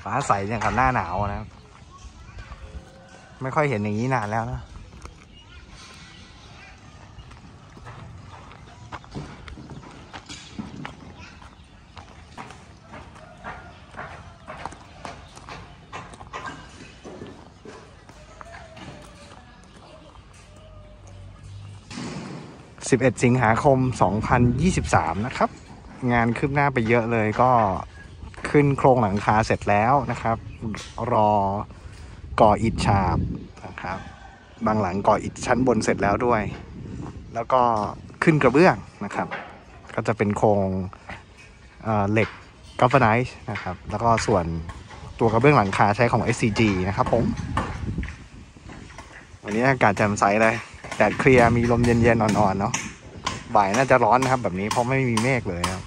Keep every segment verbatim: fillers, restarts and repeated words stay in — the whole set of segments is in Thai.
ฟ้าใสอย่างกับหน้าหนาวนะครับไม่ค่อยเห็นอย่างนี้นานแล้วนะสิบเอ็ดสิงหาคมสองพันยี่สิบสามนะครับงานคืบหน้าไปเยอะเลยก็ขึ้นโครงหลังคาเสร็จแล้วนะครับรอก่ออิฐฉาบนะครับบางหลังก่ออิฐชั้นบนเสร็จแล้วด้วยแล้วก็ขึ้นกระเบื้องนะครับก็จะเป็นโครงเอ่อเหล็กกัลวาไนซ์นะครับแล้วก็ส่วนตัวกระเบื้องหลังคาใช้ของ เอส ซี จี นะครับผมวันนี้อากาศแจ่มใสเลยแดดเคลียร์มีลมเย็นๆอ่อนๆเนาะบ่ายน่าจะร้อนนะครับแบบนี้เพราะไม่มีเมฆเลยครับ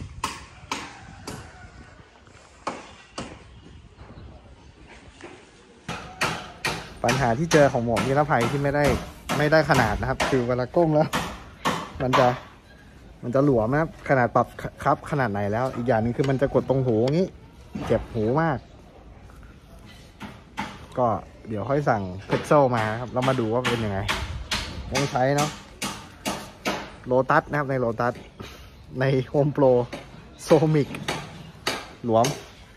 ปัญหาที่เจอของหมวกนิรภัยที่ไม่ได้ไม่ได้ขนาดนะครับคือเวลาก้มแล้วมันจะมันจะหลวมนะครับขนาดปรับครับขนาดไหนแล้วอีกอย่างนึงคือมันจะกดตรงหูอย่างนี้เจ็บหูมากก็เดี๋ยวค่อยสั่งเพชรโซมาครับเรามาดูว่าเป็นยังไงต้องใช้เนาะโลตัสนะครับในโลตัสในโฮมโปรโซมิกหลวม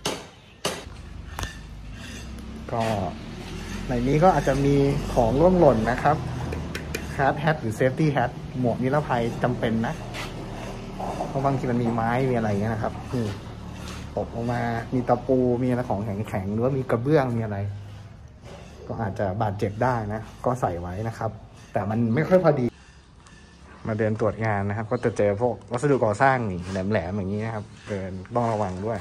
ก็ในนี้ก็อาจจะมีของร่วงหล่นนะครับฮาร์ดแฮทหรือเซฟตี้แฮทหมวกนิรภัยจำเป็นนะเพราะบางทีมันมีไม้มีอะไรเงี้ยนะครับนี่ตกออกมามีตะปูมีอะไรของแข็งๆหรือว่ามีกระเบื้องมีอะไรก็อาจจะบาดเจ็บได้นะก็ใส่ไว้นะครับแต่มันไม่ค่อยพอดีมาเดินตรวจงานนะครับก็จะเจอพวกวัสดุก่อสร้างนี่แหลมๆอย่างนี้นะครับเดินต้องระวังด้วย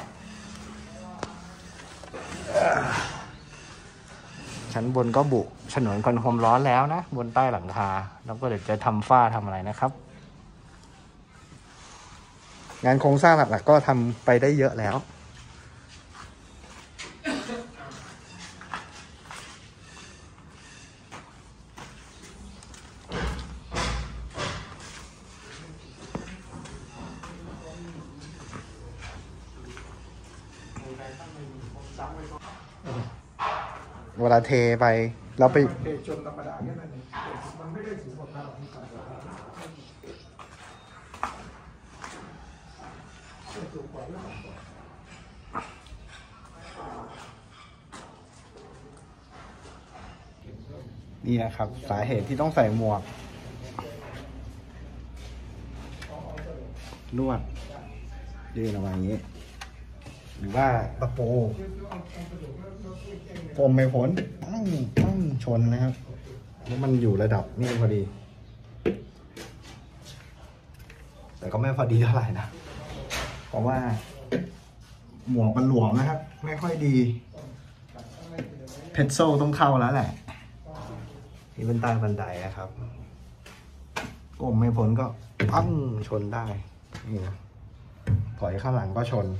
ชั้นบนก็บุฉนวนกันความร้อนแล้วนะบนใต้หลังคาแล้วก็เดี๋ยวจะทำฝ้าทำอะไรนะครับงานโครงสร้างหลักๆก็ทำไปได้เยอะแล้วเวลาเทไปเราไปเทจนธรรมดาเนี่ยมันไม่ได้สูงกว่าเรานี่นะครับสาเหตุที่ต้องใส่หมวกลวดยืนออกมาอย่างนี้หรือว่าตะปูกลมไม่พ้นต้องต้องชนนะครับแล้วมันอยู่ระดับนี่พอดีแต่ก็ไม่พอดีเท่าไหร่นะเพราะว่าหมวกมันหลวมนะครับไม่ค่อยดีเพชรโซ่ต้องเข้าแล้วแหละนี่เป็นใต้บันไดนะครับกลมไม่พ้นก็ปั้งชนได้นี่นะถอยข้างหลังก็ชน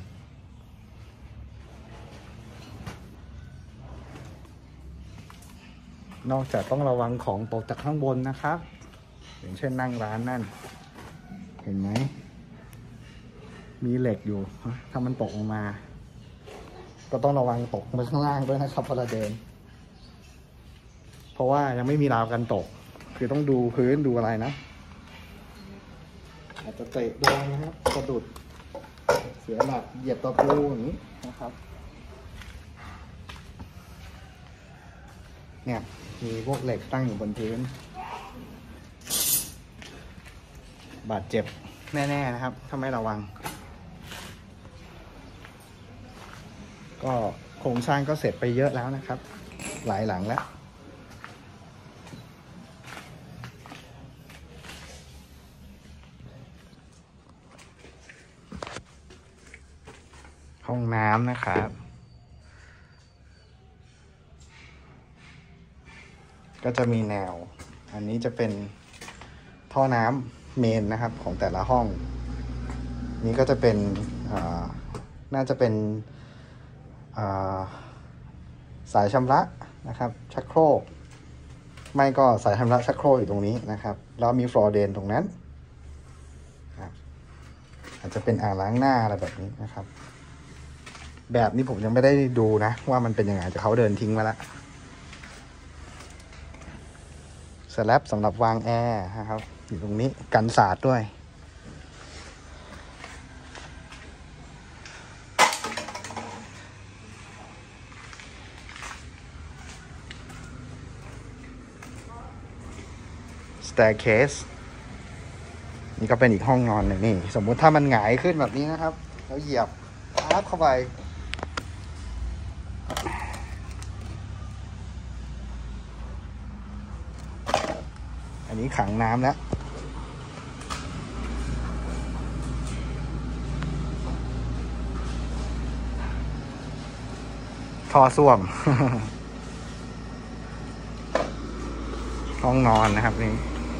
นอกจากต้องระวังของตกจากข้างบนนะครับอย่างเช่นนั่งร้านนั่นเห็นไหมมีเหล็กอยู่ถ้ามันตกลงมาก็ต้องระวังตกไปข้างล่างด้วยนะครับพอเราเดินเพราะว่ายังไม่มีราวกันตกคือต้องดูพื้นดูอะไรนะอาจจะเตะโดนนะครับสะดุดเสียหลักเหยียบตะปูอย่างนี้นะครับเนี่ยมีพวกเหล็กตั้งอยู่บนพื้นบาดเจ็บแน่ๆนะครับถ้าไม่ระวังก็โครงสร้างก็เสร็จไปเยอะแล้วนะครับหลายหลังแล้วห้องน้ำนะครับก็จะมีแนวอันนี้จะเป็นท่อน้ำเมนนะครับของแต่ละห้องนี้ก็จะเป็นน่าจะเป็นสายชำระนะครับชักโครกไม่ก็สายชำระชักโครกอยู่ตรงนี้นะครับแล้วมีฟลอร์เดนตรงนั้นอาจจะเป็นอ่างล้างหน้าอะไรแบบนี้นะครับแบบนี้ผมยังไม่ได้ดูนะว่ามันเป็นยังไงแต่เขาเดินทิ้งมาแล้วสแลบสำหรับวางแอร์นะครับอยู่ตรงนี้กันสาดด้วยstaircase นี่ก็เป็นอีกห้องนอนหนึ่งนี่สมมุติถ้ามันหงายขึ้นแบบนี้นะครับแล้วเหยียบปั๊บเข้าไปอันนี้ขังน้ำแล้วท่อส้วม ห้องนอนนะครับนี่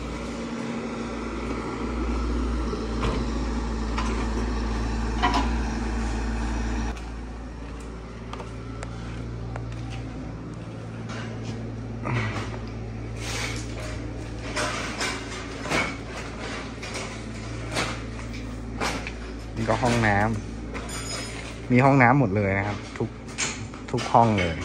นี่ก็ห้องน้ำมีห้องน้ำหมดเลยนะครับทุกทุกห้องเลย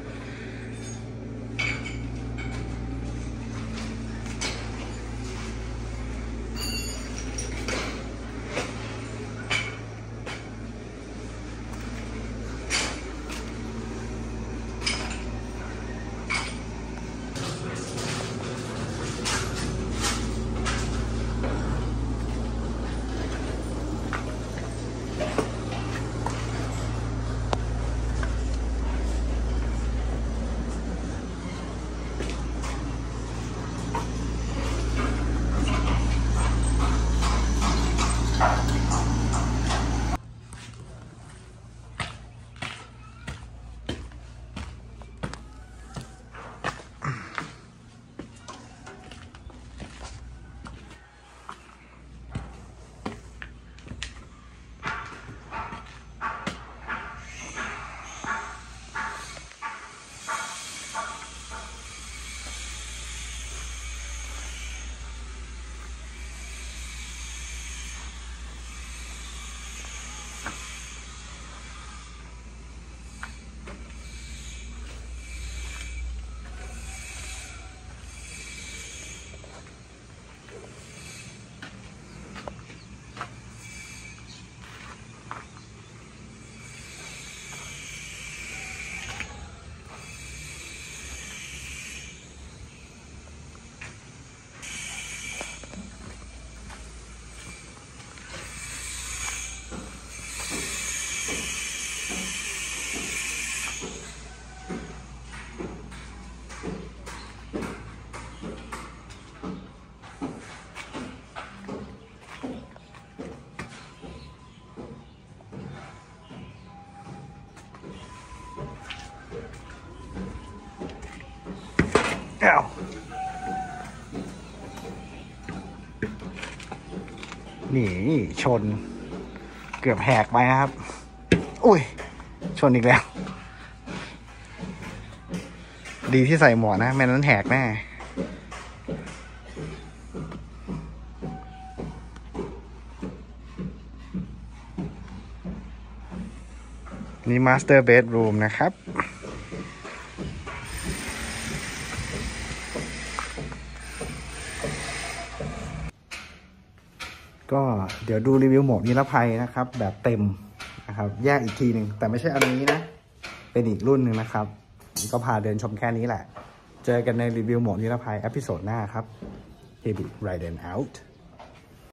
นี่ชนเกือบแหกไปนะครับอุ้ยชนอีกแล้วดีที่ใส่หมวกนะไม่นั้นแหกแน่นี่มาสเตอร์เบดรูมนะครับก็เดี๋ยวดูรีวิวหมวกนิรภัยนะครับแบบเต็มนะครับแยกอีกทีหนึ่งแต่ไม่ใช่อันนี้นะเป็นอีกรุ่นหนึ่งนะครับก็พาเดินชมแค่นี้แหละเจอกันในรีวิวหมวกนิรภัยเอพิโซดหน้าครับ Heavy Riding Out